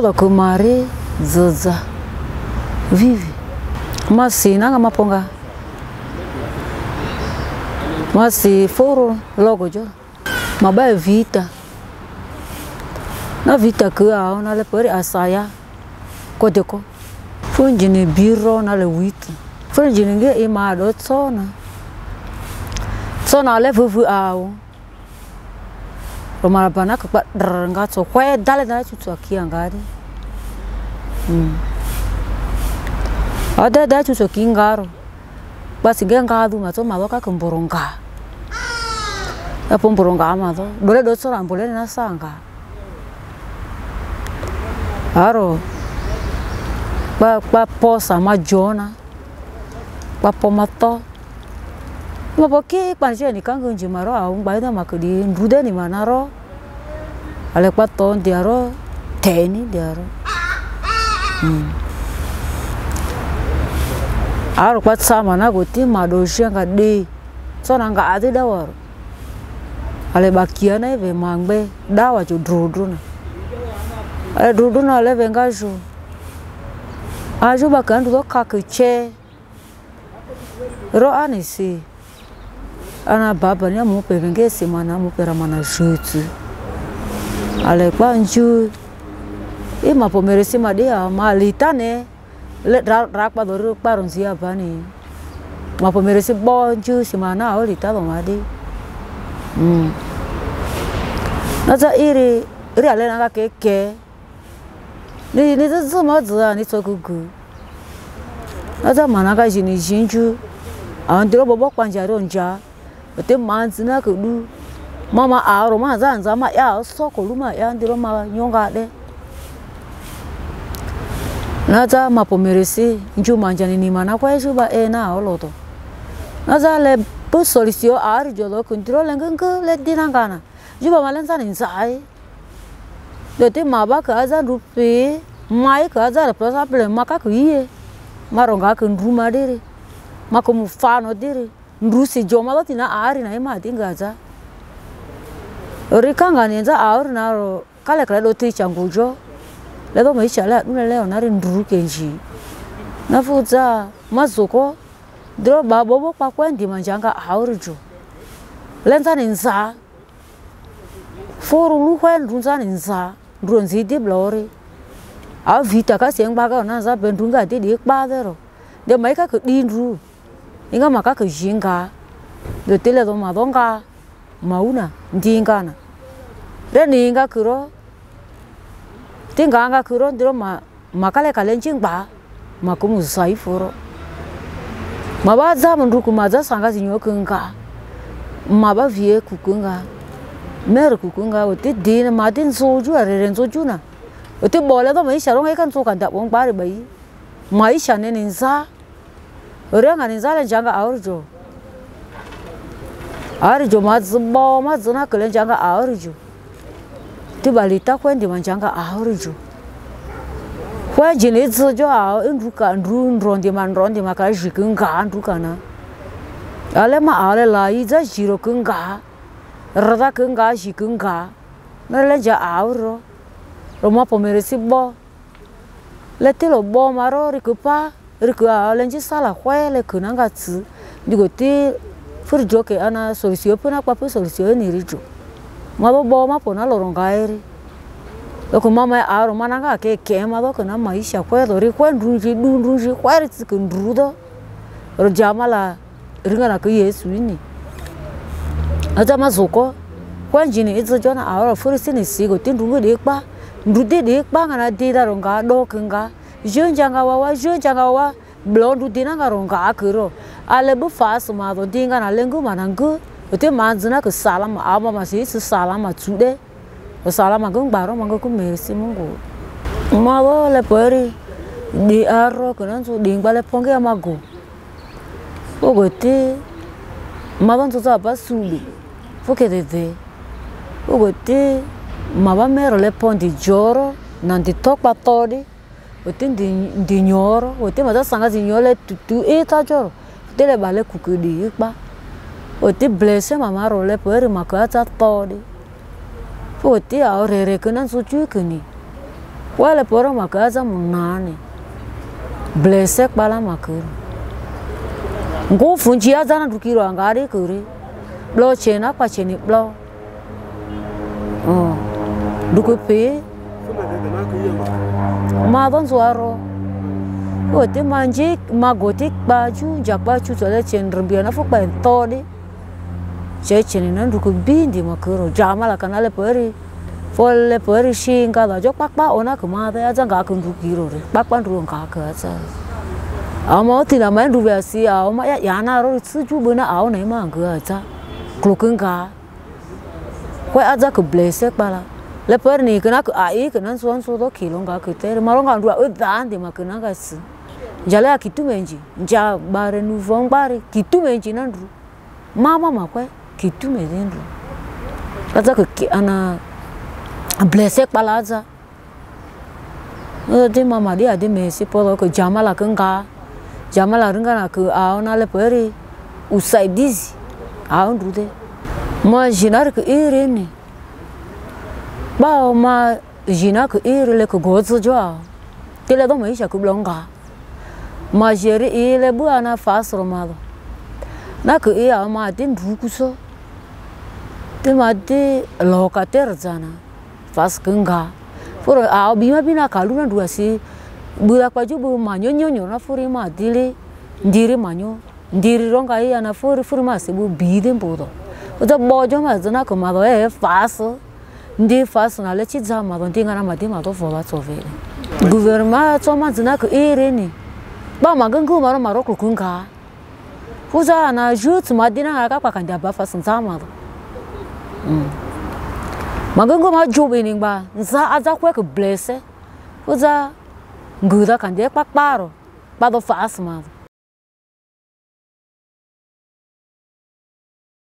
Todo kumari zaza vive masi nanga maponga masi foro logo jo mabaya vita na vita kwa na le pori asaya kodeko funjini biro na le wita funjini nge imado tsona le vuvu ao romara bana ka dranga tso kwa dale na chutu akia ngari ada chutu kingaro basi ngengadu mato madoka kumboronga apomboronga mato dole dotso rambole na sanga aro ba posa majona ba pomato maboke panje ni kangu njimaro au baida makudi ndude ni manaro ale kwato ndiaro teni ndiaro aro kwatsama na goti madoshenga de sona nga ade dawaro ale bakiana eve mangbe dawa jo druduna ale druduna ale vengajo ajo bakandu do kakuche ro anisi ana baba ni amu pevenge semana mu pera mana jutsu ale kwanju e mapomeresi madea malitane le rakpa do paronzia bani mapomeresi bonju semana olita do madi naza iri ale na keke ni zuma za ni tsokugu naza manaka jini jinju andiro bobo kwanjaro nja ote manzina kudu mama aro maza nzama ya soko luma ya ndiro ma nyonga de naza mapomeresi nju manjani ni mana kwa juba na oloto naza le po solution ar jolo control nganga le dinangana juba malenza ni nzai dote maba kaza rupi mai kaza possible maka kuiye maronga kunduma dere makomu fano dere ndusi joma lotina ari na ima tingaza rikanga nenza aur naro kale kale doti changujo ledo maisha la nule leo nari nduruke nji nafuza mazoko dro babobo kwa kwendi manjanga aurjo lenza ninza foru luhwe ndunza ninza ndronzi di blori a vita ka sengbaga naza bendunga di kpadero de maika ku dindru inga maka ke jinga de tele do madonga mauna ndingana re ninga kuro tinganga kuro ndiro makale kalenjing ba makumu sai foro mabaza munduku maza sanga zinyo kunga maba vie kukunga mer kukunga ote dina madin soju areren sojuna ote bola do mai sharonga kan sokan da bong bari bai mai shane ninza orang ni zala janga aurjo mazbo mazuna kelen janga aurjo tibalita kwendi manjanga aurjo kwa jini zojo au nduka ndrondi manrondi makaji kunga ndukana ale ma ale lai za jiro kunga rada kunga jikunga naleja auro roma pomeresi bo letelo bo maro rikupa rikua lenji sala kwele kunanga tsu digoti furjoke ana solution puna kwa solution ni rijo mabo bo ma pona lorongairi loko mama aro mananga ke mado kana maisha kwedo ri kwendunji kwari tsikundrudo rojamala ringana ku yesu ni aja mazoko kwanjini idzojona aro furisini sigo tindungu dekpa ndude dekpa ngana dida ronga dokinga jonjanga wa blondu dinanga ronga akiro ale bu fas ma do dinga na lengu manangu ote manzina ke salama ama masi salama tude salama gung baro mango ku mersi mungu malo le pori di arro kanan su ding bale ponge amago ogote maban tu apa suli foke de ogote maba mero le pondi joro nanti tok patodi ote di nyoro ote maza sanga zinyole tutu eta joro tele bale kukudi ikba ote blesse mama role pori makata todi ote aurere kanan su chukuni Wale poro makaza munane. Blessek bala makuru. Ngo funji azana dukiro angari kuri. Blo chena pa cheni blo. Dukupe. Madon suaro. Ote manjik magotik baju jakbaju sole chen rembiana fuk ba todi. Cheni nan duku bindi makuru. Jamala kanale pori. Folle pori shinga da jok pakpa ona kumade aja ga kun dukiro re. Pakpan ruang ka ka aja. Amo tina main rubiasi ao ma ya yana ro tsuju bena ao nei ma ga aja. Klukun ka. Koi aja ke blessek bala. Le per ni kena ke ai kena suan sudo kilong ga kete marong ga dua udan di makena ga si. Jale kitu menji. Ja bare nu vong bare kitu menji nan ru. Mama ma koi kitu menji ru. Aja ke ana blessek bala aja. Di mama dia di mesi polo ke jamala kenga. Jamala ringana ke ao na le peri usai dizi. Ao ndude. Ma jinar ke ire ni. Bao ma jina ke ire le ke gozo joa. Tele do maisha ke blonga. Ma jeri ile bu ana fasro malo. Na ke ia ma din dukuso. Te ma de lokater zana. Fas kenga. Foro ao bima bina kaluna dua si. Bula kwaju bu manyo nyonyo na furi ma dili ndiri manyo. Ndiri ronga ia na furi ma se bu bidem bodo. Uta bojo ma zana ko ma do faso. Ndi faso na le chiza ma do ndinga na madi ma do vola tsovele. Gouvernement tsoma zana ko ireni. Ba magangu maro maro kukunga. Fuza na jut ma dina ka kwa kanda ba faso nzama do. Magangu ma jobe ningba nza aza kwa ko blesse. Fuza nguda kande pakparo. Ba do faso ma.